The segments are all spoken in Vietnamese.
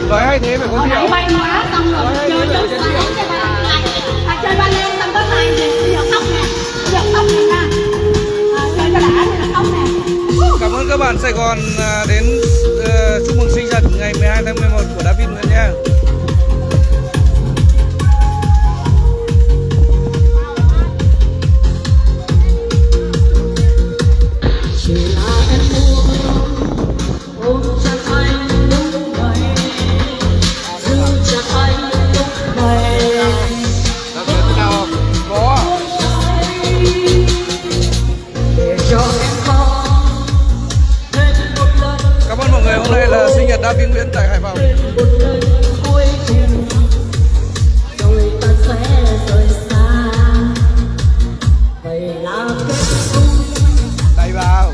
Nói hay thế phải có rượu. Bay quá, xong rồi chơi chơi chơi chơi ba lê xong có tay thì giọt tóc nè, giọt tóc này nha. Chơi cho đã thì là tóc nè. Cảm ơn các bạn Sài Gòn đến chúc mừng sinh nhật ngày 12 tháng 11 của David Nguyễn nha. Cảm ơn mọi người, hôm nay là sinh nhật David Nguyễn tại Hải Phòng. Đẩy vào.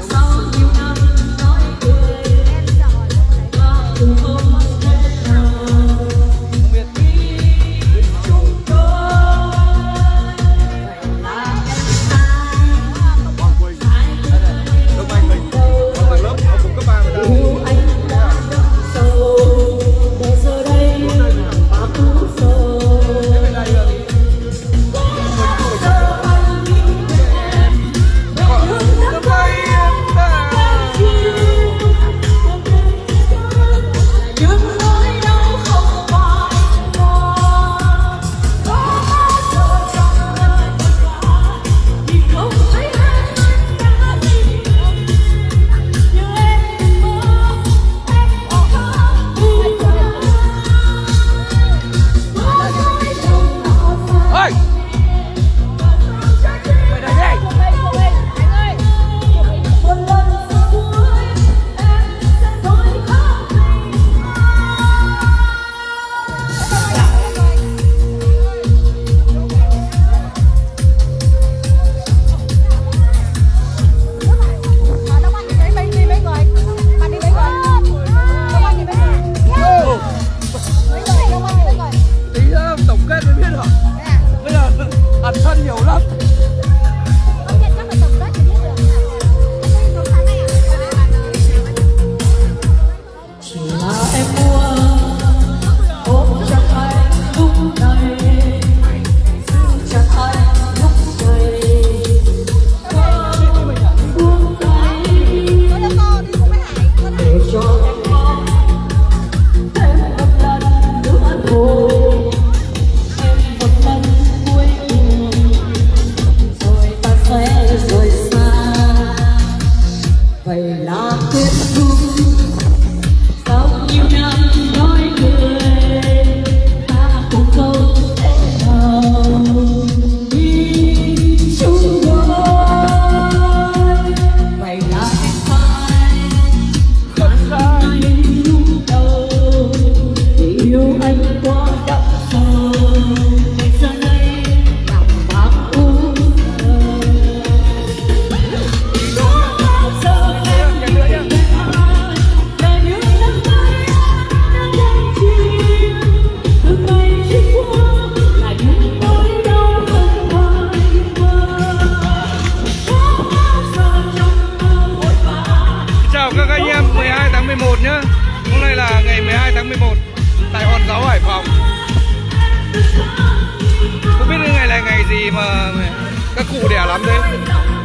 Các anh em 12 tháng 11 nhá. Hôm nay là ngày 12 tháng 11 tại Hòn Giáo, Hải Phòng. Không biết ngày là ngày gì mà các cụ đẻ lắm thế.